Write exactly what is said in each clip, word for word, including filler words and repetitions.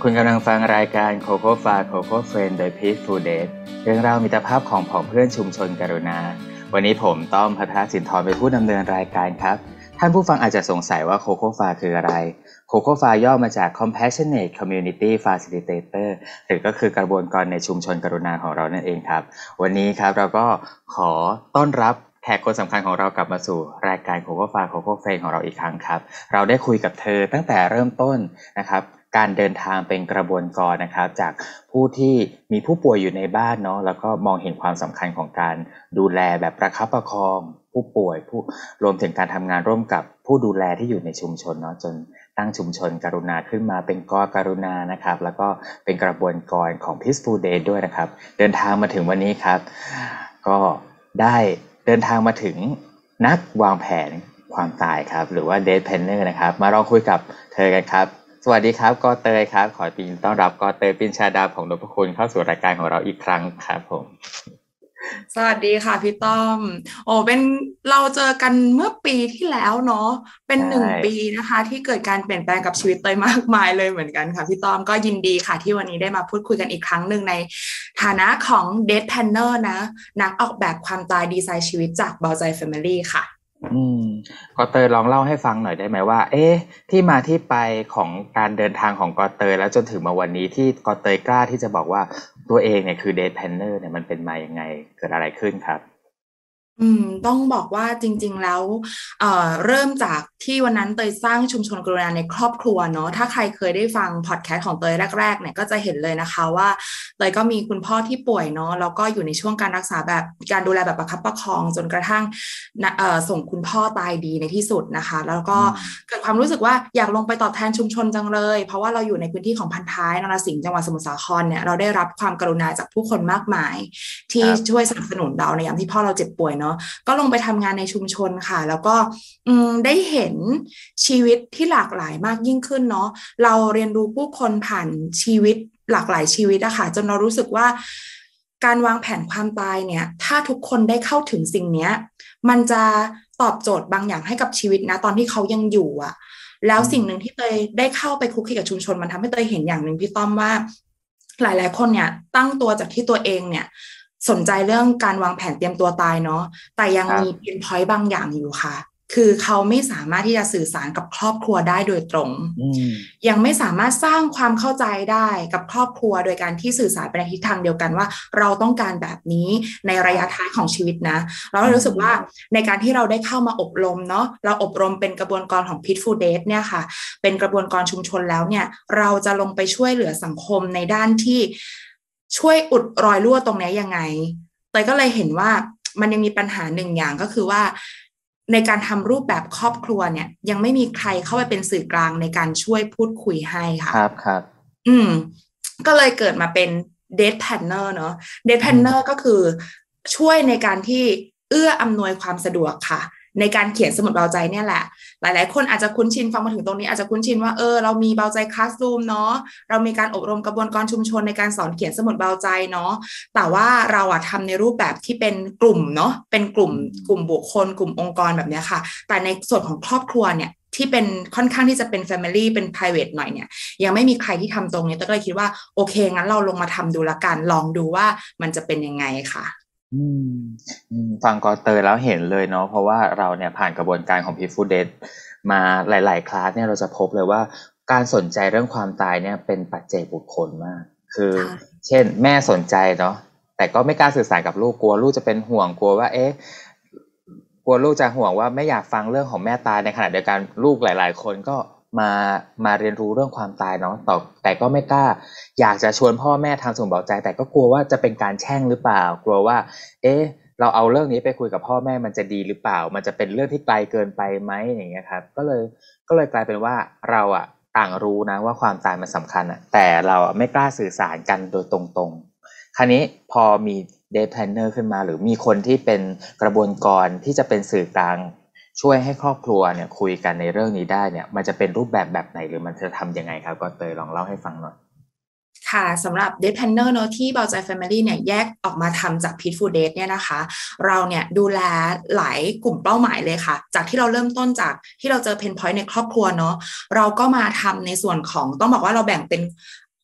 คุณกำลังฟังรายการ Coco Far Coco Friend โดย Peaceful Date เรื่องราวมิตรภาพของผองเพื่อนชุมชนกรุณาวันนี้ผมต้อม ภัทรสินธรเป็นผู้ดำเนินรายการครับท่านผู้ฟังอาจจะสงสัยว่า Coco Far คืออะไร Coco Far ย่อมาจาก Compassionate Community Facilitator หรือก็คือกระบวนการในชุมชนกรุณาของเรานั่นเองครับวันนี้ครับเราก็ขอต้อนรับแขกคนสำคัญของเรากลับมาสู่รายการ Coco Far Coco Friend ของเราอีกครั้งครับเราได้คุยกับเธอตั้งแต่เริ่มต้นนะครับการเดินทางเป็นกระบวนการนะครับจากผู้ที่มีผู้ป่วยอยู่ในบ้านเนาะแล้วก็มองเห็นความสำคัญของการดูแลแบบประคับประคองผู้ป่วยผู้รวมถึงการทำงานร่วมกับผู้ดูแลที่อยู่ในชุมชนเนาะจนตั้งชุมชนกรุณาขึ้นมาเป็นกกรุณานะครับแล้วก็เป็นกระบวนการของ Peaceful Day ด้วยนะครับเดินทางมาถึงวันนี้ครับก็ได้เดินทางมาถึงนักวางแผนความตายครับหรือว่า Death Planner นะครับมาลองคุยกับเธอกันครับสวัสดีครับกอเตยครับขอยินดีต้อนรับกอเตยปินชาดาของนพคุณเข้าสู่รายการของเราอีกครั้งครับผมสวัสดีค่ะพี่ต้อมโอ้เป็นเราเจอกันเมื่อปีที่แล้วเนาะเป็นหนึ่งปีนะคะที่เกิดการเปลี่ยนแปลงกับชีวิตเตยมากมายเลยเหมือนกันค่ะพี่ต้อมก็ยินดีค่ะที่วันนี้ได้มาพูดคุยกันอีกครั้งหนึ่งในฐานะของ Death Planner นะนักออกแบบความตายดีไซน์ชีวิตจากเบาใจ Family ค่ะอืมกอเตยลองเล่าให้ฟังหน่อยได้ไหมว่าเอ๊ะที่มาที่ไปของการเดินทางของกอเตยแล้วจนถึงมาวันนี้ที่กอเตยกล้าที่จะบอกว่าตัวเองเนี่ยคือ Death Planner เนี่ยมันเป็นมายังไงเกิดอะไรขึ้นครับอืมต้องบอกว่าจริงๆแล้วเอ่อเริ่มจากที่วันนั้นเตยสร้างชุมชนกรุณาในครอบครัวเนาะถ้าใครเคยได้ฟังพอดแคสต์ของเตยแรกๆเนี่ยก็จะเห็นเลยนะคะว่าเตยก็มีคุณพ่อที่ป่วยเนาะแล้วก็อยู่ในช่วงการรักษาแบบการดูแลแบบประคับประคองจนกระทั่งเอ่อส่งคุณพ่อตายดีในที่สุดนะคะแล้วก็เกิดความรู้สึกว่าอยากลงไปตอบแทนชุมชนจังเลยเพราะว่าเราอยู่ในพื้นที่ของพันท้ายนรสิงห์จังหวัดสมุทรสาครเนี่ยเราได้รับความกรุณาจากผู้คนมากมายที่ช่วยสนับสนุนเราในยามที่พ่อเราเจ็บป่วยเนาะก็ลงไปทำงานในชุมชนค่ะแล้วก็ได้เห็นชีวิตที่หลากหลายมากยิ่งขึ้นเนาะเราเรียนรู้ผู้คนผ่านชีวิตหลากหลายชีวิตอะค่ะจนเรารู้สึกว่าการวางแผนความตายเนี่ยถ้าทุกคนได้เข้าถึงสิ่งนี้มันจะตอบโจทย์บางอย่างให้กับชีวิตนะตอนที่เขายังอยู่อะแล้วสิ่งหนึ่งที่เตยได้เข้าไปคุกคีกับชุมชนมันทำให้เตยเห็นอย่างหนึ่งพี่ต้อมว่าหลายๆคนเนี่ยตั้งตัวจากที่ตัวเองเนี่ยสนใจเรื่องการวางแผนเตรียมตัวตายเนาะแต่ยังมีเพนพอยต์บางอย่างอยู่ค่ะคือเขาไม่สามารถที่จะสื่อสารกับครอบครัวได้โดยตรงยังไม่สามารถสร้างความเข้าใจได้กับครอบครัวโดยการที่สื่อสารไปในทิศทางเดียวกันว่าเราต้องการแบบนี้ในระยะท้ายของชีวิตนะเรารู้สึกว่าในการที่เราได้เข้ามาอบรมเนาะเราอบรมเป็นกระบวนการของ Peaceful Date เนี่ยค่ะเป็นกระบวนการชุมชนแล้วเนี่ยเราจะลงไปช่วยเหลือสังคมในด้านที่ช่วยอุดรอยรั่วตรงนี้ยังไงเตยก็เลยเห็นว่ามันยังมีปัญหาหนึ่งอย่างก็คือว่าในการทำรูปแบบครอบครัวเนี่ยยังไม่มีใครเข้าไปเป็นสื่อกลางในการช่วยพูดคุยให้ค่ะครับครับอืมก็เลยเกิดมาเป็น Death Planner เนาะ Death Planner ก็คือช่วยในการที่เอื้ออำนวยความสะดวกค่ะในการเขียนสมุดเบาใจเนี่ยแหละหลายๆคนอาจจะคุ้นชินฟังมาถึงตรงนี้อาจจะคุ้นชินว่าเออเรามีเบาใจคลาสรูมเนาะเรามีการอบรมกระบวนการชุมชนในการสอนเขียนสมุดเบาใจเนาะแต่ว่าเราอะทำในรูปแบบที่เป็นกลุ่มเนาะเป็นกลุ่มกลุ่มบุคคลกลุ่มองค์กรแบบนี้ค่ะแต่ในส่วนของครอบครัวเนี่ยที่เป็นค่อนข้างที่จะเป็น Family เป็น private หน่อยเนี่ยยังไม่มีใครที่ทำตรงนี้ก็เลยคิดว่าโอเคงั้นเราลงมาทำดูละกันลองดูว่ามันจะเป็นยังไงค่ะอืมฟังกอเตยแล้วเห็นเลยเนาะเพราะว่าเราเนี่ยผ่านกระบวนการของ Peaceful Date มาหลายๆคลาสเนี่ยเราจะพบเลยว่าการสนใจเรื่องความตายเนี่ยเป็นปัจเจกบุคคลมากคือเช่นแม่สนใจเนาะแต่ก็ไม่กล้าสื่อสารกับลูกกลัวลูกจะเป็นห่วงกลัวว่าเอ๊ะกลัวลูกจะห่วงว่าไม่อยากฟังเรื่องของแม่ตายในขณะเดียวกันลูกหลายๆคนก็มามาเรียนรู้เรื่องความตายเนาะแต่แต่ก็ไม่กล้าอยากจะชวนพ่อแม่ทำสมุดเบาใจแต่ก็กลัวว่าจะเป็นการแช่งหรือเปล่ากลัวว่าเอ๊ะเราเอาเรื่องนี้ไปคุยกับพ่อแม่มันจะดีหรือเปล่ามันจะเป็นเรื่องที่ไกลเกินไปไหมอย่างเงี้ยครับก็เลยก็เลยกลายเป็นว่าเราอะต่างรู้นะว่าความตายมันสำคัญอะแต่เราอะไม่กล้าสื่อสารกันโดยตรงๆคราวนี้พอมี Death Planner ขึ้นมาหรือมีคนที่เป็นกระบวนการที่จะเป็นสื่อกลางช่วยให้ครอบครัวเนี่ยคุยกันในเรื่องนี้ได้เนี่ยมันจะเป็นรูปแบบแบบไหนหรือมันจะทำยังไงครับก็เตยลองเล่าให้ฟังหน่อยค่ะสำหรับ Death Planner เนอะที่เบาใจ Family เนี่ยแยกออกมาทำจาก Peaceful Date เนี่ยนะคะเราเนี่ยดูแลหลายกลุ่มเป้าหมายเลยค่ะจากที่เราเริ่มต้นจากที่เราเจอ Pain Point ในครอบครัวเนาะเราก็มาทำในส่วนของต้องบอกว่าเราแบ่งเป็น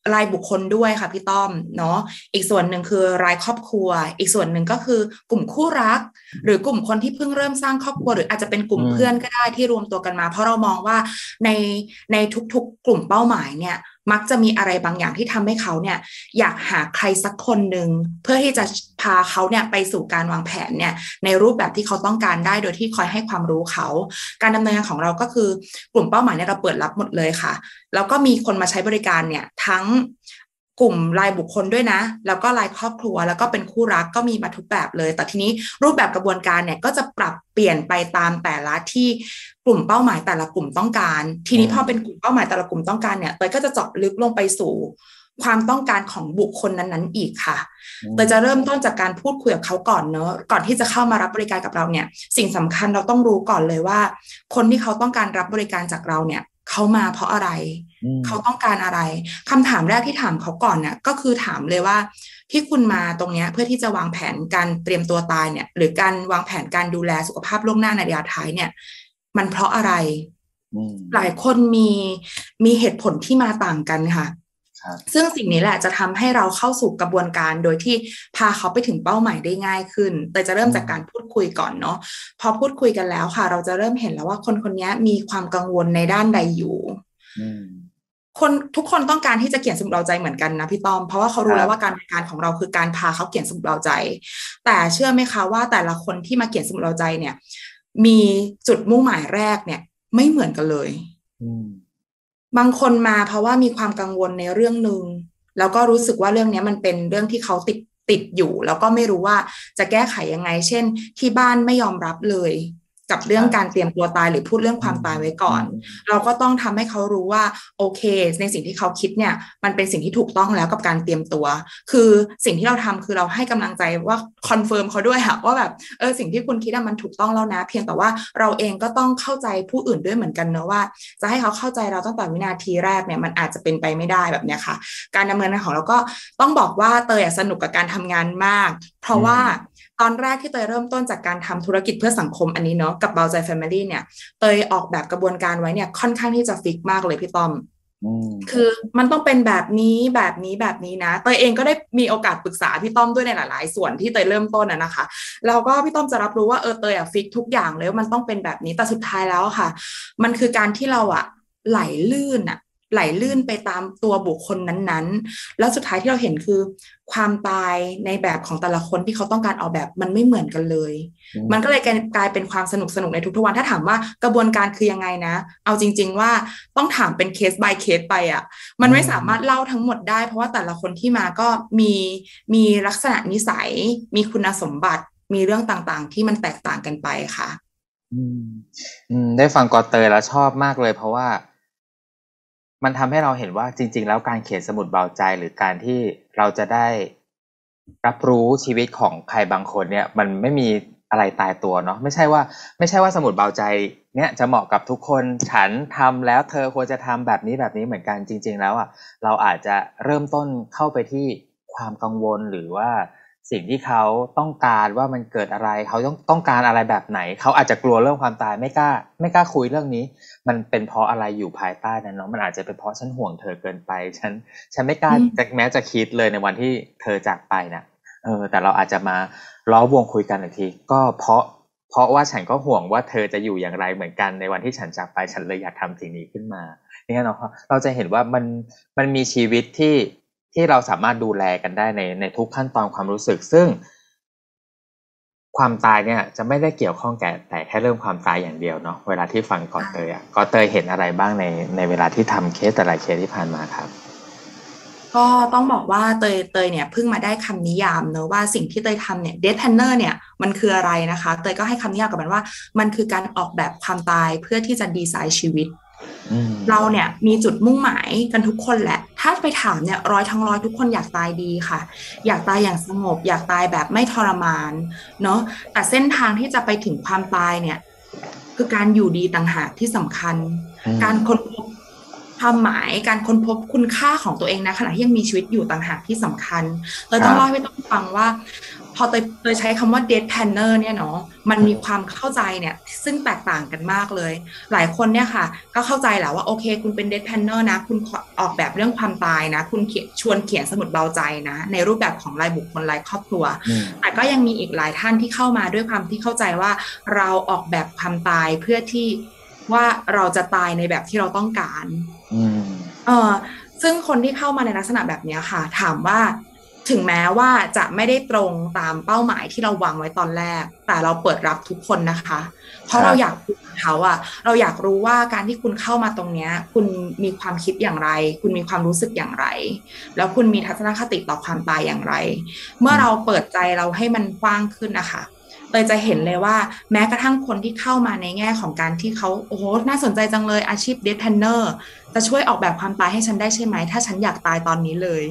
รายบุคคลด้วยค่ะพี่ต้อมเนาะอีกส่วนหนึ่งคือรายครอบครัวอีกส่วนหนึ่งก็คือกลุ่มคู่รักหรือกลุ่มคนที่เพิ่งเริ่มสร้างครอบครัวหรืออาจจะเป็นกลุ่มเพื่อนก็ได้ที่รวมตัวกันมาเพราะเรามองว่าในในทุกๆกลุ่มเป้าหมายเนี่ยมักจะมีอะไรบางอย่างที่ทำให้เขาเนี่ยอยากหาใครสักคนหนึ่งเพื่อที่จะพาเขาเนี่ยไปสู่การวางแผนเนี่ยในรูปแบบที่เขาต้องการได้โดยที่คอยให้ความรู้เขาการดำเนินงานของเราก็คือกลุ่มเป้าหมายเนี่ยเราเปิดรับหมดเลยค่ะแล้วก็มีคนมาใช้บริการเนี่ยทั้งกลุ่มรายบุคคลด้วยนะแล้วก็รายครอบครัวแล้วก็เป็นคู่รักก็มีมาทุกแบบเลยแต่ทีนี้รูปแบบกระบวนการเนี่ยก็จะปรับเปลี่ยนไปตามแต่ละที่กลุ่มเป้าหมายแต่ละกลุ่มต้องการทีนี้พอเป็นกลุ่มเป้าหมายแต่ละกลุ่มต้องการเนี่ยเตยก็จะเจาะลึกลงไปสู่ความต้องการของบุคคลนั้นๆอีกค่ะเตยจะเริ่มต้นจากการพูดคุยกับเขาก่อนเนอะก่อนที่จะเข้ามารับบริการกับเราเนี่ยสิ่งสำคัญเราต้องรู้ก่อนเลยว่าคนที่เขาต้องการรับบริการจากเราเนี่ยเขามาเพราะอะไรเขาต้องการอะไรคำถามแรกที่ถามเขาก่อนเนี่ยก็คือถามเลยว่าที่คุณมาตรงนี้เพื่อที่จะวางแผนการเตรียมตัวตายเนี่ยหรือการวางแผนการดูแลสุขภาพล่วงหน้าในระยะท้ายเนี่ยมันเพราะอะไรหลายคนมีมีเหตุผลที่มาต่างกันค่ะซึ่งสิ่งนี้แหละจะทำให้เราเข้าสู่กระบวนการโดยที่พาเขาไปถึงเป้าหมายได้ง่ายขึ้นแต่จะเริ่มจากการพูดคุยก่อนเนาะพอพูดคุยกันแล้วค่ะเราจะเริ่มเห็นแล้วว่าคนคนนี้มีความกังวลในด้านใดอยู่คนทุกคนต้องการที่จะเขียนสมุดเราใจเหมือนกันนะพี่ต้อมเพราะว่าเขารู้แล้วว่าการบริการของเราคือการพาเขาเขียนสมุดเราใจแต่เชื่อไหมคะว่าแต่ละคนที่มาเขียนสมุดเราใจเนี่ยมีจุดมุ่งหมายแรกเนี่ยไม่เหมือนกันเลยบางคนมาเพราะว่ามีความกังวลในเรื่องนึงแล้วก็รู้สึกว่าเรื่องนี้มันเป็นเรื่องที่เขาติดติดอยู่แล้วก็ไม่รู้ว่าจะแก้ไขยังไงเช่นที่บ้านไม่ยอมรับเลยกับเรื่องการเตรียมตัวตายหรือพูดเรื่องความตายไว้ก่อนเราก็ต้องทำให้เขารู้ว่าโอเคในสิ่งที่เขาคิดเนี่ยมันเป็นสิ่งที่ถูกต้องแล้วกับการเตรียมตัวคือสิ่งที่เราทำคือเราให้กำลังใจว่าคอนเฟิร์มเขาด้วยค่ะว่าแบบเออสิ่งที่คุณคิดมันถูกต้องแล้วนะเพียงแต่ว่าเราเองก็ต้องเข้าใจผู้อื่นด้วยเหมือนกันเนอะว่าจะให้เขาเข้าใจเราตั้งแต่วินาทีแรกเนี่ยมันอาจจะเป็นไปไม่ได้แบบเนี้ยค่ะการดำเนินงานของเราก็ต้องบอกว่าเตยสนุกกับการทำงานมากเพราะว่าตอนแรกที่เตยเริ่มต้นจากการทำธุรกิจเพื่อสังคมอันนี้เนาะกับเบาใจ Family เนี่ยเตยออกแบบกระบวนการไว้เนี่ยค่อนข้างที่จะฟิกมากเลยพี่ต้อมคือมันต้องเป็นแบบนี้แบบนี้แบบนี้นะเตยเองก็ได้มีโอกาสปรึกษาพี่ต้อมด้วยในหลายๆส่วนที่เตยเริ่มต้นอะนะคะแล้วก็พี่ต้อมจะรับรู้ว่าเออเตยอะฟิกทุกอย่างเลยว่ามันต้องเป็นแบบนี้แต่สุดท้ายแล้วค่ะมันคือการที่เราอะไหลลื่นอะไหลลื่นไปตามตัวบุคคลนั้นๆแล้วสุดท้ายที่เราเห็นคือความตายในแบบของแต่ละคนที่เขาต้องการออกแบบมันไม่เหมือนกันเลยมันก็เลยกลายเป็นความสนุกสนุกในทุกๆวันถ้าถามว่ากระบวนการคือยังไงนะเอาจริงๆว่าต้องถามเป็นเคส by เคสไปอ่ะมันไม่สามารถเล่าทั้งหมดได้เพราะว่าแต่ละคนที่มาก็มีมีลักษณะนิสัยมีคุณสมบัติมีเรื่องต่างๆที่มันแตกต่างกันไปค่ะอืมอืมได้ฟังกอเตยแล้วชอบมากเลยเพราะว่ามันทำให้เราเห็นว่าจริงๆแล้วการเขียนสมุดเบาใจหรือการที่เราจะได้รับรู้ชีวิตของใครบางคนเนี่ยมันไม่มีอะไรตายตัวเนาะไม่ใช่ว่าไม่ใช่ว่าสมุดเบาใจเนี่ยจะเหมาะกับทุกคนฉันทำแล้วเธอควรจะทำแบบนี้แบบนี้เหมือนกันจริงๆแล้วอ่ะเราอาจจะเริ่มต้นเข้าไปที่ความกังวลหรือว่าสิ่งที่เขาต้องการว่ามันเกิดอะไรเขาต้องต้องการอะไรแบบไหนเขาอาจจะกลัวเรื่องความตายไม่กล้าไม่กล้าคุยเรื่องนี้มันเป็นเพราะอะไรอยู่ภายใต้นั้นเนาะมันอาจจะเป็นเพราะฉันห่วงเธอเกินไปฉันฉันไม่กล้าจะแม้จะคิดเลยในวันที่เธอจากไปนะเออแต่เราอาจจะมาล้อวงคุยกันอีกทีก็เพราะเพราะว่าฉันก็ห่วงว่าเธอจะอยู่อย่างไรเหมือนกันในวันที่ฉันจากไปฉันเลยอยากทำสิ่งนี้ขึ้นมาเนี่ยเนาะเราจะเห็นว่ามันมันมีชีวิตที่ที่เราสามารถดูแลกันได้ในในทุกขั้นตอนความรู้สึกซึ่งความตายเนี่ยจะไม่ได้เกี่ยวข้องแก่แต่แค่เรื่องความตายอย่างเดียวเนาะเวลาที่ฟังกอเตยอ่ะกอเตยเห็นอะไรบ้างในในเวลาที่ทำเคสแต่ละเคสที่ผ่านมาครับก็ต้องบอกว่าเตยเตยเนี่ยเพิ่งมาได้คำนิยามเนอะว่าสิ่งที่เตยทำเนี่ย Death Planner เนี่ยมันคืออะไรนะคะเตยก็ให้คำนิยามกับมันว่ามันคือการออกแบบความตายเพื่อที่จะดีไซน์ชีวิตเราเนี่ยมีจุดมุ่งหมายกันทุกคนแหละถ้าไปถามเนี่ยร้อยทั้งร้อยทุกคนอยากตายดีค่ะอยากตายอย่างสงบอยากตายแบบไม่ทรมานเนาะแต่เส้นทางที่จะไปถึงความตายเนี่ยคือการอยู่ดีต่างหากที่สำคัญการค้นพบความหมายการค้นพบคุณค่าของตัวเองนะขณะที่ยังมีชีวิตอยู่ต่างหากที่สำคัญเลยต้องเล่าให้ต้องฟังว่าพอเตยเตยใช้คำว่า dead planner เนี่ยเนาะมันมีความเข้าใจเนี่ยซึ่งแตกต่างกันมากเลยหลายคนเนี่ยค่ะก็เข้าใจแหละว่าโอเคคุณเป็น dead planner นะคุณออกแบบเรื่องความตายนะคุณเขียนชวนเขียนสมุดเบาใจนะในรูปแบบของรายบุคคลรายครอบครัวแต่ก็ยังมีอีกหลายท่านที่เข้ามาด้วยความที่เข้าใจว่าเราออกแบบความตายเพื่อที่ว่าเราจะตายในแบบที่เราต้องการเออซึ่งคนที่เข้ามาในลักษณะแบบนี้ค่ะถามว่าถึงแม้ว่าจะไม่ได้ตรงตามเป้าหมายที่เราวางไว้ตอนแรกแต่เราเปิดรับทุกคนนะคะเพราะเราอยากรู้เขาอะเราอยากรู้ว่าการที่คุณเข้ามาตรงนี้คุณมีความคิดอย่างไรคุณมีความรู้สึกอย่างไรแล้วคุณมีทัศนคติต่อความตายอย่างไรเมื่อเราเปิดใจเราให้มันกว้างขึ้นนะคะเลยจะเห็นเลยว่าแม้กระทั่งคนที่เข้ามาในแง่ของการที่เขาโอ้โหน่าสนใจจังเลยอาชีพเดทแพนเนอร์จะช่วยออกแบบความตายให้ฉันได้ใช่ไหมถ้าฉันอยากตายตอนนี้เลย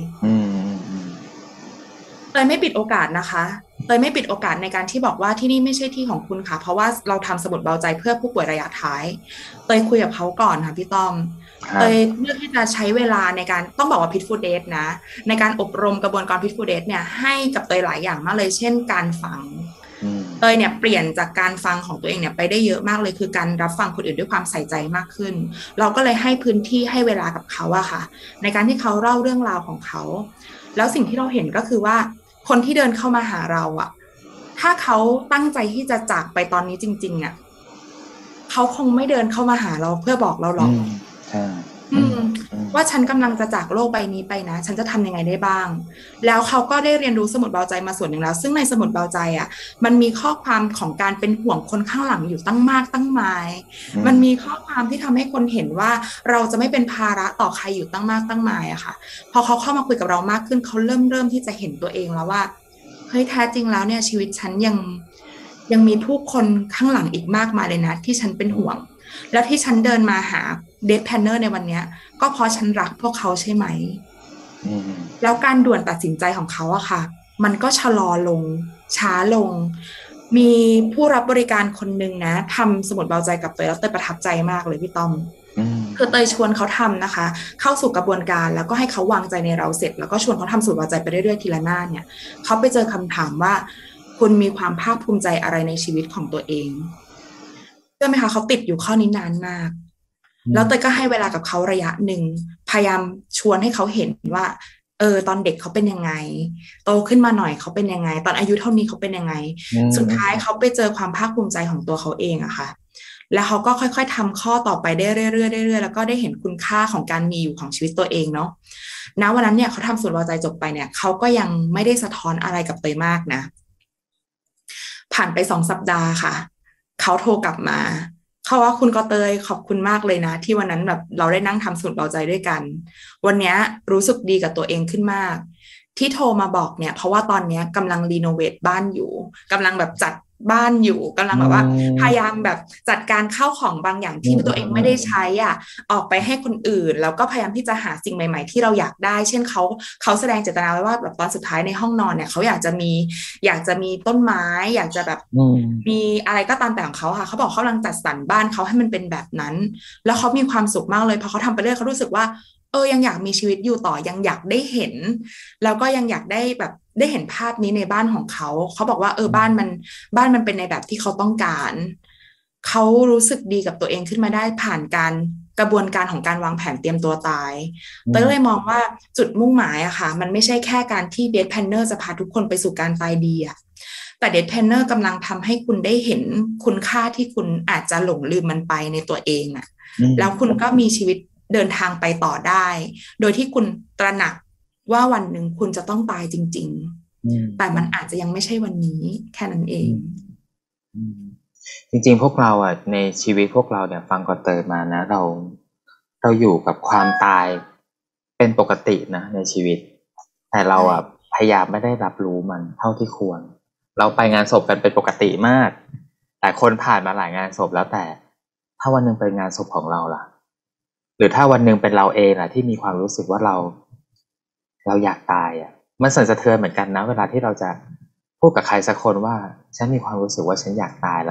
เตยไม่ปิดโอกาสนะคะเตยไม่ปิดโอกาสในการที่บอกว่าที่นี่ไม่ใช่ที่ของคุณค่ะเพราะว่าเราทำสมุดเบาใจเพื่อผู้ป่วยระยะท้ายเตยคุยกับเขาก่อนค่ะพี่ต้อมเตยเลือกที่จะใช้เวลาในการต้องบอกว่าพิทฟูลเดทนะในการอบรมกระบวนการพิทฟูลเดทเนี่ยให้กับเตยหลายอย่างมากเลยเช่นการฟังเตยเนี่ยเปลี่ยนจากการฟังของตัวเองเนี่ยไปได้เยอะมากเลยคือการรับฟังคนอื่นด้วยความใส่ใจมากขึ้นเราก็เลยให้พื้นที่ให้เวลากับเขาอะค่ะในการที่เขาเล่าเรื่องราวของเขาแล้วสิ่งที่เราเห็นก็คือว่าคนที่เดินเข้ามาหาเราอะถ้าเขาตั้งใจที่จะจากไปตอนนี้จริงๆอะเขาคงไม่เดินเข้ามาหาเราเพื่อบอกเราหรอกว่าฉันกำลังจะจากโลกใบนี้ไปนะฉันจะทำยังไงได้บ้างแล้วเขาก็ได้เรียนรู้สมุดเบาใจมาส่วนหนึ่งแล้วซึ่งในสมุดเบาใจอ่ะมันมีข้อความของการเป็นห่วงคนข้างหลังอยู่ตั้งมากตั้งมายมันมีข้อความที่ทำให้คนเห็นว่าเราจะไม่เป็นภาระต่อใครอยู่ตั้งมากตั้งมายอะค่ะพอเขาเข้ามาคุยกับเรามากขึ้นเขาเริ่มเริ่มที่จะเห็นตัวเองแล้วว่าเฮ้ยแท้จริงแล้วเนี่ยชีวิตฉันยังยังมีผู้คนข้างหลังอีกมากมายเลยนะที่ฉันเป็นห่วงแล้วที่ฉันเดินมาหาเดทแพนเนอร์ในวันนี้ก็เพราะฉันรักพวกเขาใช่ไหมแล้วการด่วนตัดสินใจของเขาอะค่ะมันก็ชะลอลงช้าลงมีผู้รับบริการคนหนึ่งนะทำสมุดเบาใจกับเตยแล้วเตยประทับใจมากเลยพี่ต้อมคือเตยชวนเขาทำนะคะเข้าสู่กระบวนการแล้วก็ให้เขาวางใจในเราเสร็จแล้วก็ชวนเขาทำสมุดเบาใจไปเรื่อยๆทีละหน้าเนี่ยเขาไปเจอคำถามว่าคุณมีความภาคภูมิใจอะไรในชีวิตของตัวเองเชื่อไหมคะเขาติดอยู่ข้อนี้นานมากแล้วเตยก็ให้เวลากับเขาระยะหนึ่งพยายามชวนให้เขาเห็นว่าเออตอนเด็กเขาเป็นยังไงโตขึ้นมาหน่อยเขาเป็นยังไงตอนอายุเท่านี้เขาเป็นยังไงสุดท้ายเขาไปเจอความภาคภูมิใจของตัวเขาเองอะค่ะแล้วเขาก็ค่อยๆทำข้อต่อไปได้เรื่อยๆเรื่อยๆแล้วก็ได้เห็นคุณค่าของการมีอยู่ของชีวิตตัวเองเนาะณวันนั้นเนี่ยเขาทำสมุดเบาใจจบไปเนี่ยเขาก็ยังไม่ได้สะท้อนอะไรกับเตยมากนะผ่านไปสองสัปดาห์ค่ะเขาโทรกลับมาเขาว่าคุณกอเตยขอบคุณมากเลยนะที่วันนั้นแบบเราได้นั่งทำสมุดเบาใจด้วยกันวันนี้รู้สึกดีกับตัวเองขึ้นมากที่โทรมาบอกเนี่ยเพราะว่าตอนนี้กำลังรีโนเวทบ้านอยู่กำลังแบบจัดบ้านอยู่กำลังแบบว่าพยายามแบบจัดการเข้าของบางอย่างที่ตัวเองไม่ได้ใช้อ่ะออกไปให้คนอื่นแล้วก็พยายามที่จะหาสิ่งใหม่ๆที่เราอยากได้เช่นเขาเขาแสดงเจตนาไว้ว่าแบบตอนสุดท้ายในห้องนอนเนี่ยเขาอยากจะมีอยากจะมีต้นไม้อยากจะแบบมีอะไรก็ตามแต่ของเขาค่ะเขาบอกเขากำลังจัดสรรบ้านเขาให้มันเป็นแบบนั้นแล้วเขามีความสุขมากเลยพอเขาทำไปเรื่อยเขารู้สึกว่าเออยังอยากมีชีวิตอยู่ต่อยังอยากได้เห็นแล้วก็ยังอยากได้แบบได้เห็นภาพนี้ในบ้านของเขาเขาบอกว่าเออบ้านมันบ้านมันเป็นในแบบที่เขาต้องการเขารู้สึกดีกับตัวเองขึ้นมาได้ผ่านการกระบวนการของการวางแผนเตรียมตัวตายเต้ยเลยมองว่าจุดมุ่งหมายอะค่ะมันไม่ใช่แค่การที่เดทแพนเนอร์จะพาทุกคนไปสู่การตายดีอะแต่เดทแพนเนอร์กำลังทำให้คุณได้เห็นคุณค่าที่คุณอาจจะหลงลืมมันไปในตัวเองอะแล้วคุณก็มีชีวิตเดินทางไปต่อได้โดยที่คุณตระหนักว่าวันหนึ่งคุณจะต้องตายจริงๆแต่มันอาจจะยังไม่ใช่วันนี้แค่นั้นเองจริงๆพวกเราอ่ะในชีวิตพวกเราเนี่ยฟังก่อนเติมมานะเราเราอยู่กับความตายเป็นปกตินะในชีวิตแต่เราอ่ะพยายามไม่ได้รับรู้มันเท่าที่ควรเราไปงานศพกันเป็นปกติมากแต่คนผ่านมาหลายงานศพแล้วแต่ถ้าวันหนึ่งเป็นงานศพของเราล่ะหรือถ้าวันหนึ่งเป็นเราเองล่ะที่มีความรู้สึกว่าเราเราอยากตายอ่ะมันสั่นสะเทือนเหมือนกันนะเวลาที่เราจะพูดกับใครสักคนว่าฉันมีความรู้สึกว่าฉันอยากตายแล้ว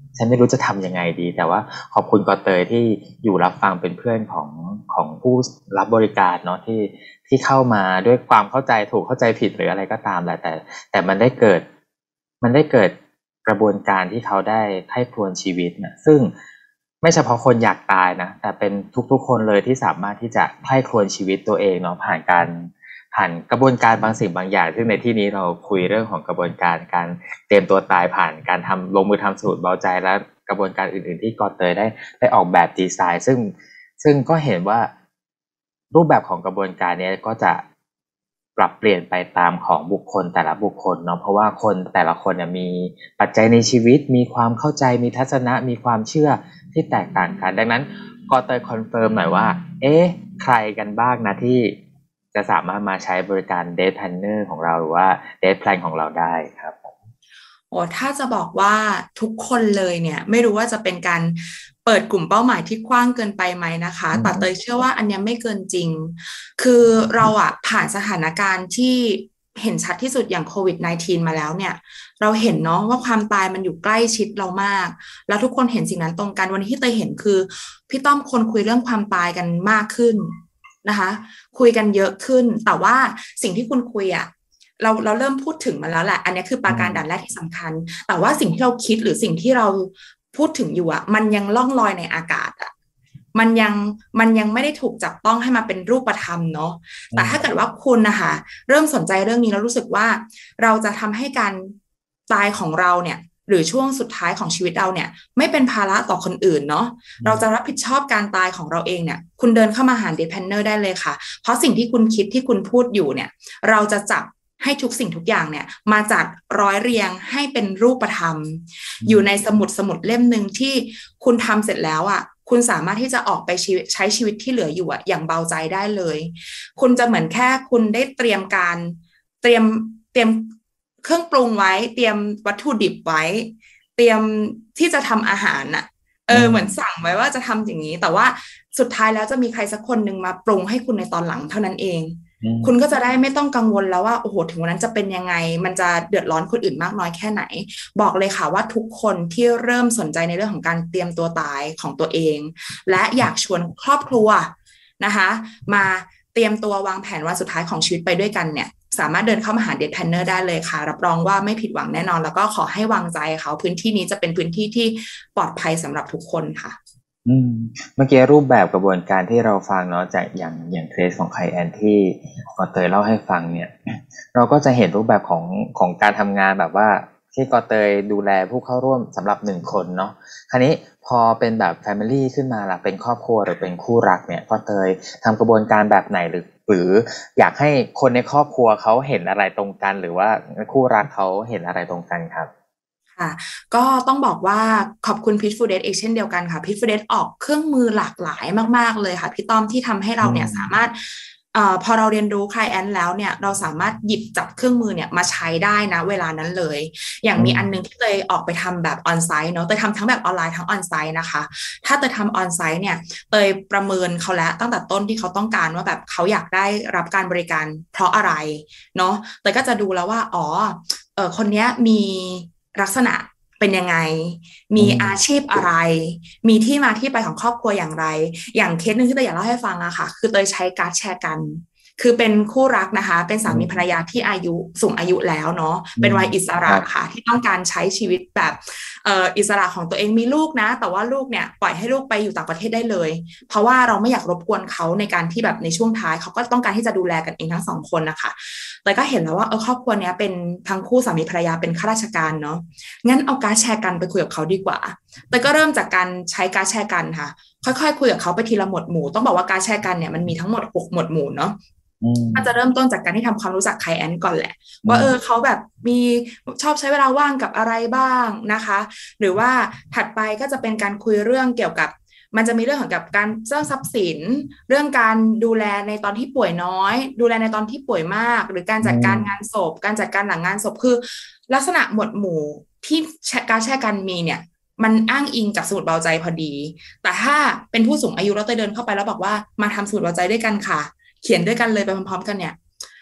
ฉันไม่รู้จะทำยังไงดีแต่ว่าขอบคุณกอเตยที่อยู่รับฟังเป็นเพื่อนของของผู้รับบริการเนาะที่ที่เข้ามาด้วยความเข้าใจถูกเข้าใจผิดหรืออะไรก็ตามแหละแต่แต่มันได้เกิดมันได้เกิดกระบวนการที่เขาได้ไข้ครวญชีวิตนะซึ่งไม่เฉพาะคนอยากตายนะแต่เป็นทุกๆคนเลยที่สามารถที่จะไข้ครวญชีวิตตัวเองเนาะผ่านการผ่านกระบวนการบางสิ่งบางอย่างซึ่งในที่นี้เราคุยเรื่องของกระบวนการการเตรียมตัวตายผ่านการทำลงมือทำสูตรเบาใจและกระบวนการอื่นๆที่กอเตยได้ได้ออกแบบดีไซน์ซึ่งซึ่งก็เห็นว่ารูปแบบของกระบวนการนี้ก็จะปรับเปลี่ยนไปตามของบุคคลแต่ละบุคคลเนาะเพราะว่าคนแต่ละคนเนี่ยมีปัจจัยในชีวิตมีความเข้าใจมีทัศนะมีความเชื่อที่แตกต่างกันดังนั้นกอเตยคอนเฟิร์มหน่อยว่าเอ๊ะใครกันบ้างนะที่จะสามารถมาใช้บริการ Date Planner ของเราหรือว่า Date Plan ของเราได้ครับโอ้ถ้าจะบอกว่าทุกคนเลยเนี่ยไม่รู้ว่าจะเป็นการเปิดกลุ่มเป้าหมายที่กว้างเกินไปไหมนะคะแต่เตยเชื่อว่าอันนี้ไม่เกินจริงคือเราอะผ่านสถานการณ์ที่เห็นชัดที่สุดอย่างโควิด สิบเก้า มาแล้วเนี่ยเราเห็นเนาะว่าความตายมันอยู่ใกล้ชิดเรามากแล้วทุกคนเห็นสิ่งนั้นตรงกันวันนี้ที่เตยเห็นคือพี่ต้อมคนคุยเรื่องความตายกันมากขึ้นนะคะคุยกันเยอะขึ้นแต่ว่าสิ่งที่คุณคุยอะเราเราเริ่มพูดถึงมาแล้วแหละอันนี้คือปราการด่านแรกที่สำคัญแต่ว่าสิ่งที่เราคิดหรือสิ่งที่เราพูดถึงอยู่อ่ะมันยังล่องลอยในอากาศอ่ะมันยังมันยังไม่ได้ถูกจับต้องให้มาเป็นรูปธรรมเนาะแต่ถ้าเกิดว่าคุณนะคะเริ่มสนใจเรื่องนี้แล้วรู้สึกว่าเราจะทำให้การตายของเราเนี่ยหรือช่วงสุดท้ายของชีวิตเราเนี่ยไม่เป็นภาระต่อคนอื่นเนาะเราจะรับผิดชอบการตายของเราเองเนี่ยคุณเดินเข้ามาหา Date Planner ได้เลยค่ะเพราะสิ่งที่คุณคิดที่คุณพูดอยู่เนี่ยเราจะจับให้ทุกสิ่งทุกอย่างเนี่ยมาจัดร้อยเรียงให้เป็นรูปธรรมอยู่ในสมุดสมุดเล่มหนึ่งที่คุณทำเสร็จแล้วอ่ะคุณสามารถที่จะออกไปใช้ชีวิตที่เหลืออยู่อ่ะอย่างเบาใจได้เลยคุณจะเหมือนแค่คุณได้เตรียมการเตรียมเตรียมเครื่องปรุงไว้เตรียมวัตถุดิบไว้เตรียมที่จะทำอาหารน่ะเออเหมือนสั่งไว้ว่าจะทำอย่างนี้แต่ว่าสุดท้ายแล้วจะมีใครสักคนหนึ่งมาปรุงให้คุณในตอนหลังเท่านั้นเองคุณก็จะได้ไม่ต้องกังวลแล้วว่าโอ้โหถึงวันนั้นจะเป็นยังไงมันจะเดือดร้อนคนอื่นมากน้อยแค่ไหนบอกเลยค่ะว่าทุกคนที่เริ่มสนใจในเรื่องของการเตรียมตัวตายของตัวเองและอยากชวนครอบครัวนะคะมาเตรียมตัววางแผนวันสุดท้ายของชีวิตไปด้วยกันเนี่ยสามารถเดินเข้ามาหา Date Planner ได้เลยค่ะรับรองว่าไม่ผิดหวังแน่นอนแล้วก็ขอให้วางใจเขาพื้นที่นี้จะเป็นพื้นที่ที่ปลอดภัยสำหรับทุกคนค่ะอืมเมื่อกี้รูปแบบกระบวนการที่เราฟังเนาะจากอย่างอย่างเคสของไคแอนที่กอเตยเล่าให้ฟังเนี่ยเราก็จะเห็นรูปแบบของของการทำงานแบบว่าที่กอเตยดูแลผู้เข้าร่วมสำหรับหนึ่งคนเนาะคราวนี้พอเป็นแบบ Family ขึ้นมาล่ะเป็นครอบครัวหรือเป็นคู่รักเนี่ยกอเตยทำกระบวนการแบบไหนหรือหรืออยากให้คนในครอบครัวเขาเห็นอะไรตรงกันหรือว่าคู่รักเขาเห็นอะไรตรงกันครับค่ะก็ต้องบอกว่าขอบคุณ Pitch Food Date เองเช่นเดียวกันค่ะ Pitch Food Date ออกเครื่องมือหลากหลายมากๆเลยค่ะพี่ต้อมที่ทำให้เราเนี่ยสามารถเอ่อพอเราเรียนรู้ Client แล้วเนี่ยเราสามารถหยิบจับเครื่องมือเนี่ยมาใช้ได้นะเวลานั้นเลยอย่างมีอันนึงที่เลยออกไปทำแบบออนไซต์เนาะเตยทำทั้งแบบออนไลน์ทั้งออนไซต์นะคะถ้าเตยทำออนไซต์เนี่ยเตยประเมินเขาแล้วตั้งแต่ต้นที่เขาต้องการว่าแบบเขาอยากได้รับการบริการเพราะอะไรเนาะเตยก็จะดูแล้วว่าอ๋อเออคนนี้มีลักษณะเป็นยังไงมีอาชีพอะไรมีที่มาที่ไปของครอบครัวอย่างไรอย่างเคสหนึ่งที่เตยอยากเล่าให้ฟังอะค่ะคือเตยใช้การ์ดแชร์กันคือเป็นคู่รักนะคะเป็นสามีภรรยาที่อายุสูงอายุแล้วเนาะเป็นวัยอิสระค่ะที่ต้องการใช้ชีวิตแบบเอ่ออิสระของตัวเองมีลูกนะแต่ว่าลูกเนี่ยปล่อยให้ลูกไปอยู่ต่างประเทศได้เลยเพราะว่าเราไม่อยากรบกวนเขาในการที่แบบในช่วงท้ายเขาก็ต้องการที่จะดูแลกันเองทั้งสองคนนะคะแต่ก็เห็นแล้วว่าเออครอบครัวเนี้ยเป็นทั้งคู่สามีภรรยาเป็นข้าราชการเนาะงั้นเอาการแชร์กันไปคุยกับเขาดีกว่าแต่ก็เริ่มจากการใช้การแชร์กันค่ะค่อยๆคุยกับเขาไปทีละหมวดหมู่ต้องบอกว่าการแชร์กันเนี่ยมันมีทั้งหมดหกหมวดหมู่เนาะก็จะเริ่มต้นจากการที่ทำความรู้จักไคลเอนต์ก่อนแหละว่าเออเขาแบบมีชอบใช้เวลาว่างกับอะไรบ้างนะคะหรือว่าถัดไปก็จะเป็นการคุยเรื่องเกี่ยวกับมันจะมีเรื่องเกี่ยวกับการเรื่องทรัพย์สินเรื่องการดูแลในตอนที่ป่วยน้อยดูแลในตอนที่ป่วยมากหรือการจัดการงานศพการจัดการหลังงานศพคือลักษณะหมวดหมู่ที่การแชร์กันมีเนี่ยมันอ้างอิงจากสมุดเบาใจพอดีแต่ถ้าเป็นผู้สูงอายุเราเดินเข้าไปแล้วบอกว่ามาทำสมุดเบาใจด้วยกันค่ะเขียนด้วยกันเลยไปพร้อมๆกันเนี่ย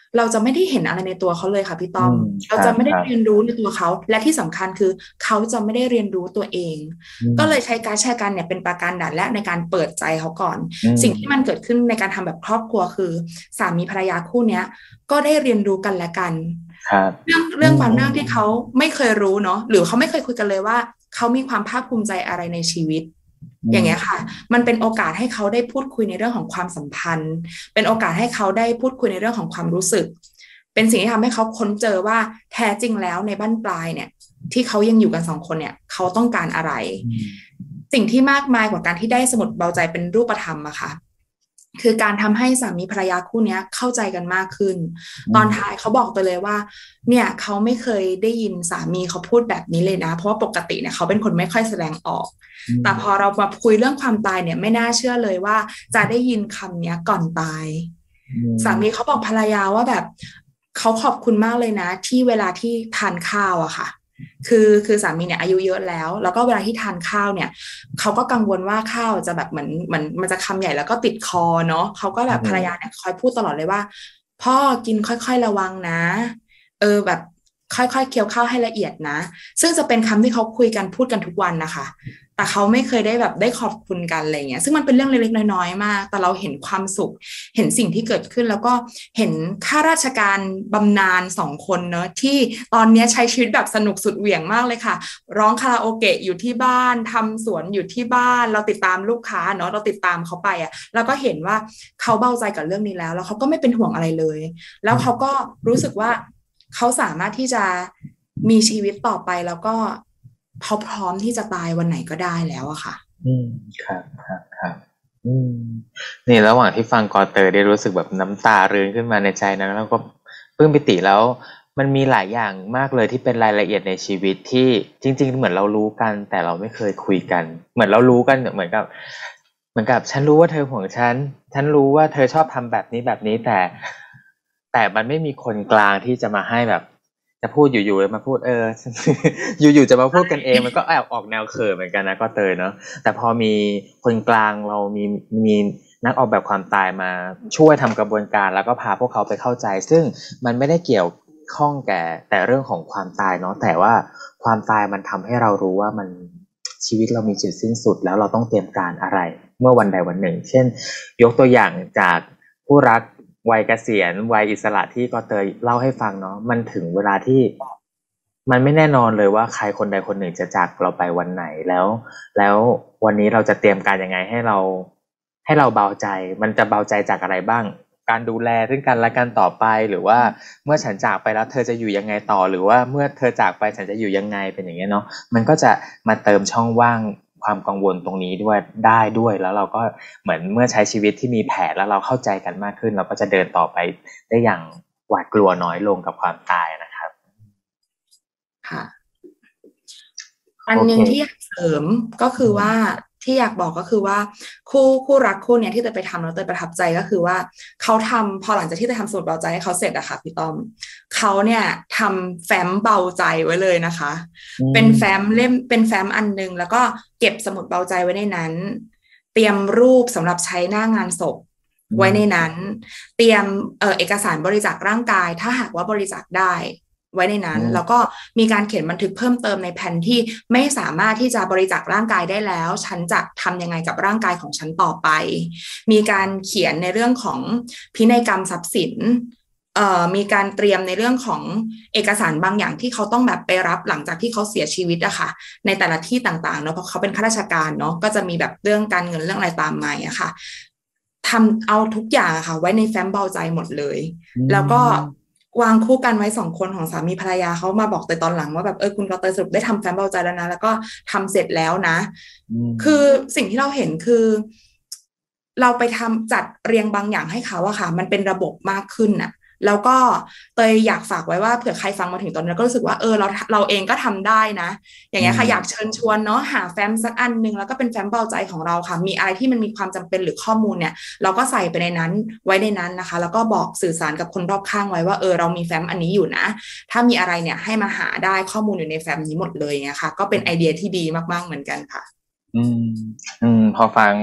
เราจะไม่ได้เห็นอะไรในตัวเขาเลยค่ะพี่ต้อมเราจะไม่ได้เรียนรู้ในตัวเขาและที่สำคัญคือเขาจะไม่ได้เรียนรู้ตัวเองก็เลยใช้การแชร์กันเนี่ยเป็นประการด่านแรกในการเปิดใจเขาก่อนสิ่งที่มันเกิดขึ้นในการทำแบบครอบครัวคือสามีภรรยาคู่เนี้ยก็ได้เรียนรู้กันและกันเรื่องเรื่องบางเรื่องที่เขาไม่เคยรู้เนาะหรือเขาไม่เคยคุยกันเลยว่าเขามีความภาคภูมิใจอะไรในชีวิตอย่างเงี้ยค่ะมันเป็นโอกาสให้เขาได้พูดคุยในเรื่องของความสัมพันธ์เป็นโอกาสให้เขาได้พูดคุยในเรื่องของความรู้สึกเป็นสิ่งที่ทำให้เขาค้นเจอว่าแท้จริงแล้วในบั้นปลายเนี่ยที่เขายังอยู่กันสองคนเนี่ยเขาต้องการอะไรสิ่งที่มากมายกว่าการที่ได้สมุดเบาใจเป็นรูปธรรมอะค่ะคือการทำให้สามีภรรยาคู่นี้เข้าใจกันมากขึ้นตอนท้ายเขาบอกไปเลยว่าเนี่ยเขาไม่เคยได้ยินสามีเขาพูดแบบนี้เลยนะเพราะว่าปกติเนี่ยเขาเป็นคนไม่ค่อยแสดงออกแต่พอเรามาคุยเรื่องความตายเนี่ยไม่น่าเชื่อเลยว่าจะได้ยินคำนี้ก่อนตายสามีเขาบอกภรรยาว่าแบบเขาขอบคุณมากเลยนะที่เวลาที่ทานข้าวอะค่ะคือคือสามีเนี่ยอายุเยอะแล้วแล้วก็เวลาที่ทานข้าวเนี่ยเขาก็กังวลว่าข้าวจะแบบเหมือนเหมือนมันจะคำใหญ่แล้วก็ติดคอเนาะเขาก็แบบภรรยาเนี่ยคอยพูดตลอดเลยว่าพ่อกินค่อยๆระวังนะเออแบบค่อยๆเคี้ยวข้าวให้ละเอียดนะซึ่งจะเป็นคำที่เขาคุยกันพูดกันทุกวันนะคะแต่เขาไม่เคยได้แบบได้ขอบคุณกันอะไรเงี้ยซึ่งมันเป็นเรื่องเล็กๆน้อยๆมากแต่เราเห็นความสุขเห็นสิ่งที่เกิดขึ้นแล้วก็เห็นข้าราชการบำนาญสองคนเนอะที่ตอนนี้ใช้ชีวิตแบบสนุกสุดเหวี่ยงมากเลยค่ะร้องคาราโอเกะอยู่ที่บ้านทำสวนอยู่ที่บ้านเราติดตามลูกค้าเนาะเราติดตามเขาไปอ่ะแล้วก็เห็นว่าเขาเบาใจกับเรื่องนี้แล้วแล้วเขาก็ไม่เป็นห่วงอะไรเลยแล้วเขาก็รู้สึกว่าเขาสามารถที่จะมีชีวิตต่อไปแล้วก็เขาพร้อมที่จะตายวันไหนก็ได้แล้วอะค่ะอืมครับครับครับอืมนี่ระหว่างที่ฟังกอเตอร์ได้รู้สึกแบบน้ำตารื้นขึ้นมาในใจนะแล้วก็ปลื้มปิติแล้วมันมีหลายอย่างมากเลยที่เป็นรายละเอียดในชีวิตที่จริงๆเหมือนเรารู้กันแต่เราไม่เคยคุยกันเหมือนเรารู้กันเหมือนกับเหมือนกับฉันรู้ว่าเธอห่วงฉันฉันรู้ว่าเธอชอบทำแบบนี้แบบนี้แต่แต่มันไม่มีคนกลางที่จะมาให้แบบจะพูดอยู่ๆมาพูดเออ อยู่ๆจะมาพูดกันเองมันก็แอบออกแนวเขินเหมือนกันนะก็เตยเนาะแต่พอมีคนกลางเรามีมีนักออกแบบความตายมาช่วยทำกระบวนการแล้วก็พาพวกเขาไปเข้าใจซึ่งมันไม่ได้เกี่ยวข้องแก่แต่เรื่องของความตายเนาะแต่ว่าความตายมันทำให้เรารู้ว่ามันชีวิตเรามีจุดสิ้นสุดแล้วเราต้องเตรียมการอะไรเมื่อวันใดวันหนึ่งเช่นยกตัวอย่างจากผู้รักวัยเกษียณวัยอิสระที่ก็เตยเล่าให้ฟังเนาะมันถึงเวลาที่มันไม่แน่นอนเลยว่าใครคนใดคนหนึ่งจะจากเราไปวันไหนแล้วแล้ววันนี้เราจะเตรียมการยังไงให้เราให้เราเบาใจมันจะเบาใจจากอะไรบ้างการดูแลซึ่งกันและกันต่อไปหรือว่าเมื่อฉันจากไปแล้วเธอจะอยู่ยังไงต่อหรือว่าเมื่อเธอจากไปฉันจะอยู่ยังไงเป็นอย่างเงี้ยเนาะมันก็จะมาเติมช่องว่างความกังวลตรงนี้ด้วยได้ด้วยแล้วเราก็เหมือนเมื่อใช้ชีวิตที่มีแผนแล้วเราเข้าใจกันมากขึ้นเราก็จะเดินต่อไปได้อย่างหวาดกลัวน้อยลงกับความตายนะครับค่ะอันนึงที่อยากเสริมก็คือว่าที่อยากบอกก็คือว่าคู่คู่รักคู่เนี้ยที่เตยไปทำแล้วเตยประทับใจก็คือว่าเขาทำพอหลังจากที่เตยทำสมุดเบาใจให้เขาเสร็จอะค่ะพี่ต้อมเขาเนี่ยทำแฟ้มเบาใจไว้เลยนะคะเป็นแฟ้มเล่มเป็นแฟ้มอันนึงแล้วก็เก็บสมุดเบาใจไว้ในนั้นเตรียมรูปสำหรับใช้หน้างานศพไว้ในนั้นเตรียมเอ่อเอกสารบริจาคร่างกายถ้าหากว่าบริจาคได้ไว้ในนั้นแล้วก็มีการเขียนบันทึกเพิ่มเติมในแผ่นที่ไม่สามารถที่จะบริจาคร่างกายได้แล้วฉันจะทำยังไงกับร่างกายของฉันต่อไปมีการเขียนในเรื่องของพินัยกรรมทรัพย์สินเอ่อมีการเตรียมในเรื่องของเอกสารบางอย่างที่เขาต้องแบบไปรับหลังจากที่เขาเสียชีวิตอะค่ะในแต่ละที่ต่างๆเนาะเพราะเขาเป็นข้าราชการเนาะก็จะมีแบบเรื่องการเงินเรื่องอะไรตามมาอะค่ะทำเอาทุกอย่างค่ะไว้ในแฟ้มเบาใจหมดเลยแล้วก็วางคู่กันไว้สองคนของสามีภรรยาเขามาบอกแต่ตอนหลังว่าแบบเออคุณกอเตยสรุปได้ทำแฟ้มเบาใจแล้วนะแล้วก็ทำเสร็จแล้วนะคือสิ่งที่เราเห็นคือเราไปทำจัดเรียงบางอย่างให้เขาอะค่ะมันเป็นระบบมากขึ้นน่ะแล้วก็เตยอยากฝากไว้ว่าเผื่อใครฟังมาถึงตอนนี้ก็รู้สึกว่าเออเราเราเองก็ทำได้นะอย่างเงี้ยค่ะอยากเชิญชวนเนาะหาแฟ้มสักอันนึงแล้วก็เป็นแฟ้มเบาใจของเราค่ะมีอะไรที่มันมีความจำเป็นหรือข้อมูลเนี่ยเราก็ใส่ไปในนั้นไว้ในนั้นนะคะแล้วก็บอกสื่อสารกับคนรอบข้างไว้ว่าเออเรามีแฟ้มอันนี้อยู่นะถ้ามีอะไรเนี่ยให้มาหาได้ข้อมูลอยู่ในแฟ้มนี้หมดเลยเนี่ยค่ะก็เป็นไอเดียที่ดีมากๆเหมือนกันค่ะอืมอืมพอฟังค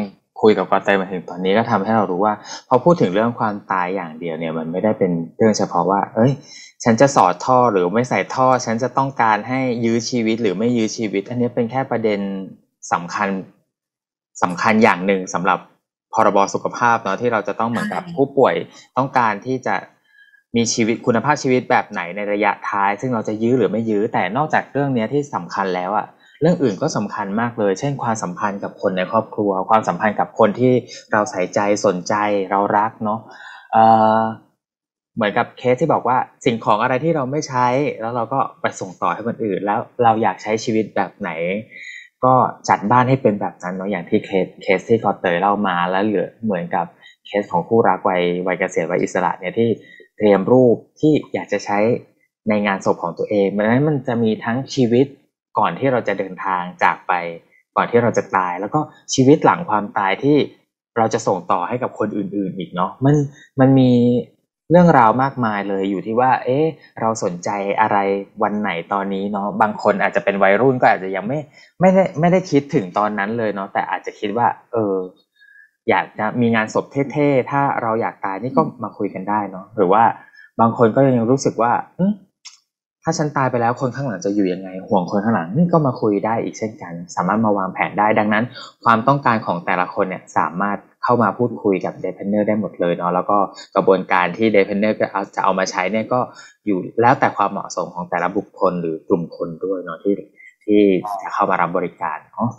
คุยกับกอเตยมาถึงตอนนี้ก็ทำให้เรารู้ว่าพอพูดถึงเรื่องความตายอย่างเดียวเนี่ยมันไม่ได้เป็นเรื่องเฉพาะว่าเอ้ยฉันจะสอดท่อหรือไม่ใส่ท่อฉันจะต้องการให้ยื้อชีวิตหรือไม่ยื้อชีวิตอันนี้เป็นแค่ประเด็นสำคัญสำคัญอย่างหนึ่งสำหรับพรบสุขภาพเนาะที่เราจะต้องเหมือนกับผู้ป่วยต้องการที่จะมีชีวิตคุณภาพชีวิตแบบไหนในระยะท้ายซึ่งเราจะยื้อหรือไม่ยื้อแต่นอกจากเรื่องนี้ที่สำคัญแล้วอะเรื่องอื่นก็สำคัญมากเลยเช่นความสัมพันธ์กับคนในครอบครัวความสัมพันธ์กับคนที่เราใส่ใจสนใจเรารักเนาะเอ่อเหมือนกับเคสที่บอกว่าสิ่งของอะไรที่เราไม่ใช้แล้วเราก็ไปส่งต่อให้คนอื่นแล้วเราอยากใช้ชีวิตแบบไหนก็จัดบ้านให้เป็นแบบนั้นเนาะอย่างที่เคสเคสที่กอเตยเล่ามาแล้วเหลือเหมือนกับเคสของคู่รักวัยวัยเกษียณวัยอิสระเนี่ยที่เตรียมรูปที่อยากจะใช้ในงานศพของตัวเองเพราะฉะนั้นมันจะมีทั้งชีวิตก่อนที่เราจะเดินทางจากไปก่อนที่เราจะตายแล้วก็ชีวิตหลังความตายที่เราจะส่งต่อให้กับคนอื่นๆอีกเนาะมันมันมีเรื่องราวมากมายเลยอยู่ที่ว่าเอ๊ะเราสนใจอะไรวันไหนตอนนี้เนาะบางคนอาจจะเป็นวัยรุ่นก็อาจจะยังไม่ไม่ได้ไม่ได้คิดถึงตอนนั้นเลยเนาะแต่อาจจะคิดว่าเอออยากจะมีงานศพเท่ๆถ้าเราอยากตายนี่ก็มาคุยกันได้เนาะหรือว่าบางคนก็ยังรู้สึกว่าถ้าฉันตายไปแล้วคนข้างหลังจะอยู่ยังไงห่วงคนข้างหลังนี่ก็มาคุยได้อีกเช่นกันสามารถมาวางแผนได้ดังนั้นความต้องการของแต่ละคนเนี่ยสามารถเข้ามาพูดคุยกับ Depender ได้หมดเลยเนาะแล้วก็กระบวนการที่ Depender จะเอาจะเอามาใช้เนี่ยก็อยู่แล้วแต่ความเหมาะสมของแต่ละบุคคลหรือกลุ่มคนด้วยเนาะที่ที่จะเข้ามารับบริการเนาะ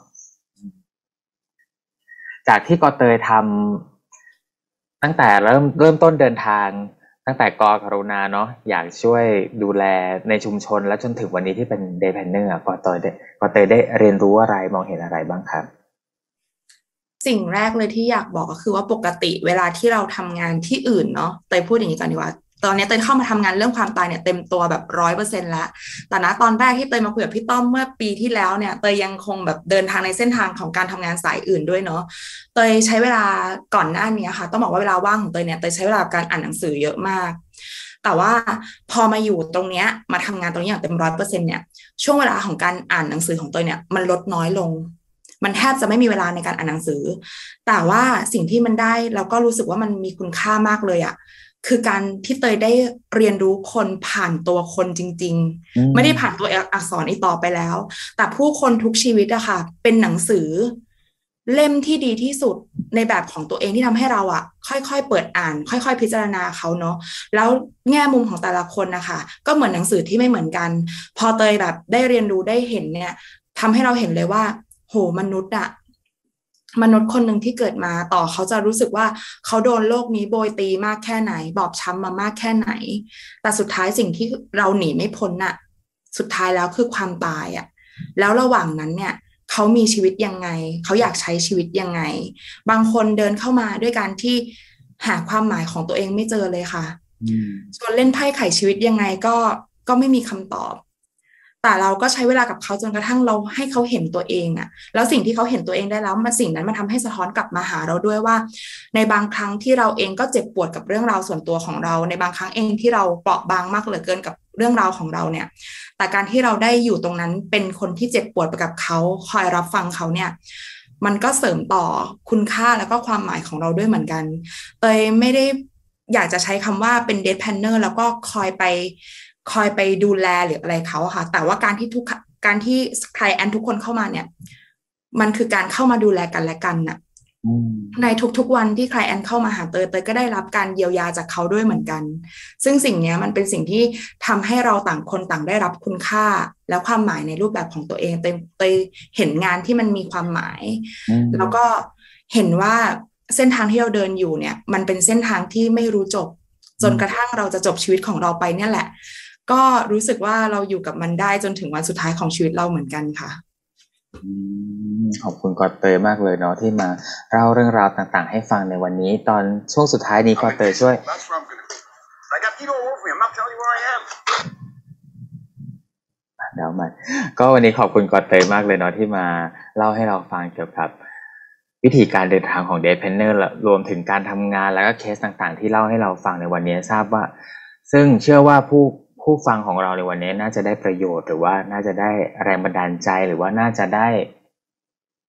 จากที่กอเตยทำตั้งแต่เริ่มเริ่มต้นเดินทางตั้งแต่กกรุณาเนาะอยากช่วยดูแลในชุมชนและจนถึงวันนี้ที่เป็น Depender กอเตยได้กอเตยได้เรียนรู้อะไรมองเห็นอะไรบ้างครับสิ่งแรกเลยที่อยากบอกก็คือว่าปกติเวลาที่เราทำงานที่อื่นเนาะเตยพูดอย่างนี้ก่อนดีกว่าตอนนี้เตยเข้ามาทำงานเรื่องความตายเนี่ยเต็มตัวแบบร้อยเปอร์เซ็นต์แล้วแต่นะตอนแรกที่เตยมาคุยกับพี่ต้อมเมื่อปีที่แล้วเนี่ยเตยยังคงแบบเดินทางในเส้นทางของการทำงานสายอื่นด้วยเนาะเตยใช้เวลาก่อนหน้านี้ค่ะต้องบอกว่าเวลาว่างของเตยเนี่ยเตยใช้เวลากับการอ่านหนังสือเยอะมากแต่ว่าพอมาอยู่ตรงเนี้ยมาทำงานตรงนี้อย่างเต็มร้อยเปอร์เซ็นต์เนี่ยช่วงเวลาของการอ่านหนังสือของเตยเนี่ยมันลดน้อยลงมันแทบจะไม่มีเวลาในการอ่านหนังสือแต่ว่าสิ่งที่มันได้แล้วก็รู้สึกว่ามันมีคุณค่ามากเลยอะคือการที่เตยได้เรียนรู้คนผ่านตัวคนจริงๆไม่ได้ผ่านตัวอักษรอีกต่อไปแล้วแต่ผู้คนทุกชีวิตอะค่ะเป็นหนังสือเล่มที่ดีที่สุดในแบบของตัวเองที่ทำให้เราอะค่อยๆเปิดอ่านค่อยๆพิจารณาเขาเนาะแล้วแง่มุมของแต่ละคนนะคะก็เหมือนหนังสือที่ไม่เหมือนกันพอเตยแบบได้เรียนรู้ได้เห็นเนี่ยทำให้เราเห็นเลยว่าโหมนุษย์อะมนุษย์คนหนึ่งที่เกิดมาต่อเขาจะรู้สึกว่าเขาโดนโลกนี้โบยตีมากแค่ไหนบอบช้ำมามากแค่ไหนแต่สุดท้ายสิ่งที่เราหนีไม่พ้นน่ะสุดท้ายแล้วคือความตายอะแล้วระหว่างนั้นเนี่ยเขามีชีวิตยังไงเขาอยากใช้ชีวิตยังไงบางคนเดินเข้ามาด้วยการที่หาความหมายของตัวเองไม่เจอเลยค่ะชวนเล่นไพ่ไขชีวิตยังไงก็ก็ไม่มีคำตอบแต่เราก็ใช้เวลากับเขาจนกระทั่งเราให้เขาเห็นตัวเองอะแล้วสิ่งที่เขาเห็นตัวเองได้แล้วมันสิ่งนั้นมันทำให้สะท้อนกลับมาหาเราด้วยว่าในบางครั้งที่เราเองก็เจ็บปวดกับเรื่องราวส่วนตัวของเราในบางครั้งเองที่เราเปราะบางมากเหลือเกินกับเรื่องราวของเราเนี่ยแต่การที่เราได้อยู่ตรงนั้นเป็นคนที่เจ็บปวดไปกับเขาคอยรับฟังเขาเนี่ยมันก็เสริมต่อคุณค่าแล้วก็ความหมายของเราด้วยเหมือนกันเตยไม่ได้อยากจะใช้คำว่าเป็น dead planner แล้วก็คอยไปคอยไปดูแลหรืออะไรเขาค่ะแต่ว่าการที่ทุกการที่ใครแอนทุกคนเข้ามาเนี่ยมันคือการเข้ามาดูแลกันและกันน่ะในทุกๆวันที่ใครแอนเข้ามาหาเตยเตยก็ได้รับการเยียวยาจากเขาด้วยเหมือนกันซึ่งสิ่งนี้มันเป็นสิ่งที่ทำให้เราต่างคนต่างได้รับคุณค่าและความหมายในรูปแบบของตัวเองเตยเตยเห็นงานที่มันมีความหมายแล้วก็เห็นว่าเส้นทางที่เราเดินอยู่เนี่ยมันเป็นเส้นทางที่ไม่รู้จบจนกระทั่งเราจะจบชีวิตของเราไปเนี่ยแหละก็รู้สึกว่าเราอยู่กับมันได้จนถึงวันสุดท้ายของชีวิตเราเหมือนกันค่ะขอบคุณกอเตยมากเลยเนาะที่มาเล่าเรื่องราวต่างๆให้ฟังในวันนี้ตอนช่วงสุดท้ายนี้กอเตยช่วยเดี๋ยวมาก็วันนี้ขอบคุณกอเตยมากเลยเนาะที่มาเล่าให้เราฟังเกี่ยวกับวิธีการเดินทางของ Depender รวมถึงการทำงานแล้วก็เคสต่างๆที่เล่าให้เราฟังในวันนี้ทราบว่าซึ่งเชื่อว่าผู้ผู้ฟังของเราในวันนี้น่าจะได้ประโยชน์หรือว่าน่าจะได้แรงบันดาลใจหรือว่าน่าจะได้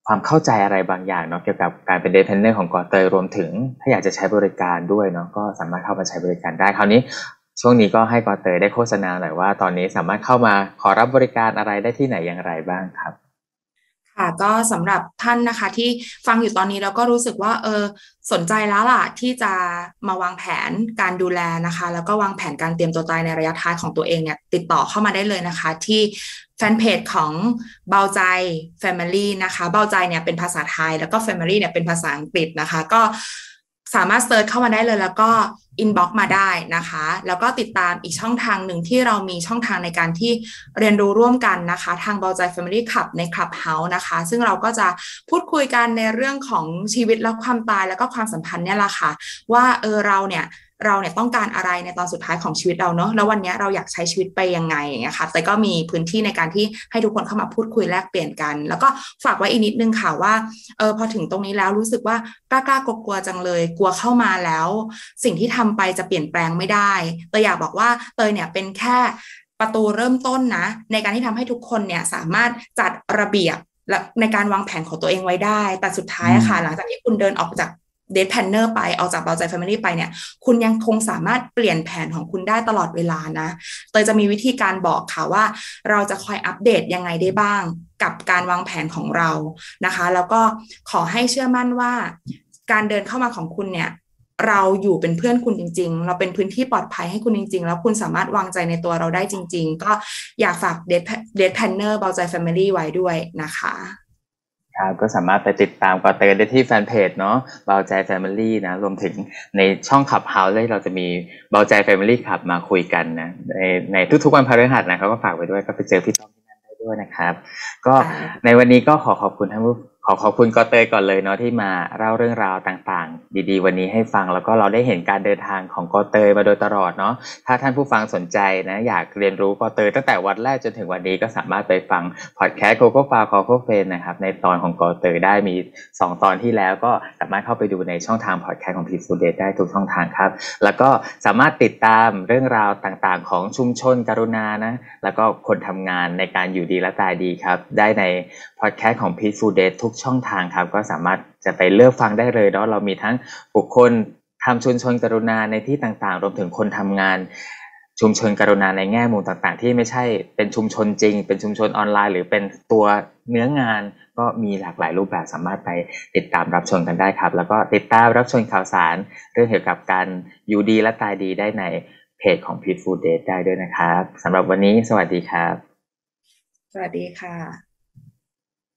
ความเข้าใจอะไรบางอย่างเนาะเกี่ยวกับการเป็นเดทเพนเนอร์ของกอเตยรวมถึงถ้าอยากจะใช้บริการด้วยเนาะก็สามารถเข้ามาใช้บริการได้คราวนี้ช่วงนี้ก็ให้กอเตยได้โฆษณาหน่อยว่าตอนนี้สามารถเข้ามาขอรับบริการอะไรได้ที่ไหนอย่างไรบ้างครับค่ะก็สำหรับท่านนะคะที่ฟังอยู่ตอนนี้แล้วก็รู้สึกว่าเออสนใจแล้วล่ะที่จะมาวางแผนการดูแลนะคะแล้วก็วางแผนการเตรียมตัวตายในระยะท้ายของตัวเองเนี่ยติดต่อเข้ามาได้เลยนะคะที่แฟนเพจของเบาใจ Family นะคะเบาใจเนี่ยเป็นภาษาไทยแล้วก็ Family เนี่ยเป็นภาษาอังกฤษนะคะก็สามารถเซิร์ชเข้ามาได้เลยแล้วก็อินบ็อกซ์มาได้นะคะแล้วก็ติดตามอีกช่องทางหนึ่งที่เรามีช่องทางในการที่เรียนรู้ร่วมกันนะคะทางเบาใจ Family Club ใน Clubhouse นะคะซึ่งเราก็จะพูดคุยกันในเรื่องของชีวิตและความตายแล้วก็ความสัมพันธ์เนี่ยแหละค่ะว่าเออเราเนี่ยเราเนี่ยต้องการอะไรในตอนสุดท้ายของชีวิตเราเนอะแล้ววันนี้เราอยากใช้ชีวิตไปยังไงอย่างเงี้ยค่ะแต่ก็มีพื้นที่ในการที่ให้ทุกคนเข้ามาพูดคุยแลกเปลี่ยนกันแล้วก็ฝากไว้อีกนิดนึงค่ะว่าเออพอถึงตรงนี้แล้วรู้สึกว่ากล้ากล้ากลัวๆจังเลยกลัวเข้ามาแล้วสิ่งที่ทำไปจะเปลี่ยนแปลงไม่ได้เตยอยากบอกว่าเตยเนี่ยเป็นแค่ประตูเริ่มต้นนะในการที่ทำให้ทุกคนเนี่ยสามารถจัดระเบียบและในการวางแผนของตัวเองไว้ได้แต่สุดท้ายอะค่ะหลังจากที่คุณเดินออกจากเดทแพลนเนอร์ไปออกจากเบาใจแฟมิลี่ไปเนี่ยคุณยังคงสามารถเปลี่ยนแผนของคุณได้ตลอดเวลานะเตยจะมีวิธีการบอกค่ะว่าเราจะคอยอัปเดตยังไงได้บ้างกับการวางแผนของเรานะคะแล้วก็ขอให้เชื่อมั่นว่าการเดินเข้ามาของคุณเนี่ยเราอยู่เป็นเพื่อนคุณจริงๆเราเป็นพื้นที่ปลอดภัยให้คุณจริงๆแล้วคุณสามารถวางใจในตัวเราได้จริงๆก็อยากฝากเดทเดทแพลนเนอร์เบาใจแฟมิลี่ไว้ด้วยนะคะครับก็สามารถไปติดตามกอเตยได้ที่แฟนเพจเนาะเบาใจ Family นะรวมถึงในช่อง Clubhouse เลยเราจะมีเบาใจ Family Club มาคุยกันนะในในทุกๆวันพฤหัสนะเขาก็ฝากไว้ด้วยก็ไปเจอพี่ต้อมที่นั่นได้ด้วยนะครับก็ในวันนี้ก็ขอขอบคุณท่านผู้ขอขอบคุณกอเตยก่อนเลยเนาะที่มาเล่าเรื่องราวต่างๆดีๆวันนี้ให้ฟังแล้วก็เราได้เห็นการเดินทางของกอเตยมาโดยตลอดเนาะถ้าท่านผู้ฟังสนใจนะอยากเรียนรู้กอเตยตั้งแต่วันแรกจนถึงวันนี้ก็สามารถไปฟังพอดแคสต์โคโค่ฟาโคโค่เฟนนะครับในตอนของกอเตยได้มีสองตอนที่แล้วก็สามารถเข้าไปดูในช่องทางพอดแคสต์ของ Peaceful Date ได้ทุกช่องทางครับแล้วก็สามารถติดตามเรื่องราวต่างๆของชุมชนกรุณานะแล้วก็คนทำงานในการอยู่ดีและตายดีครับได้ในพอดแคสต์ของ Peaceful Date ทุกช่องทางครับก็สามารถจะไปเลือกฟังได้เลยเนาะเรามีทั้งบุคคลทำชุมชนกรุณาในที่ต่างๆรวมถึงคนทำงานชุมชนกรุณาในแง่มุมต่างๆที่ไม่ใช่เป็นชุมชนจริงเป็นชุมชนออนไลน์หรือเป็นตัวเนื้องานก็มีหลากหลายรูปแบบสามารถไปติดตามรับชมกันได้ครับแล้วก็ติดตามรับชมข่าวสารเรื่องเกี่ยวกับการอยู่ดีและตายดีได้ในเพจของ Peaceful Date ได้ด้วยนะครับสำหรับวันนี้สวัสดีครับสวัสดีค่ะ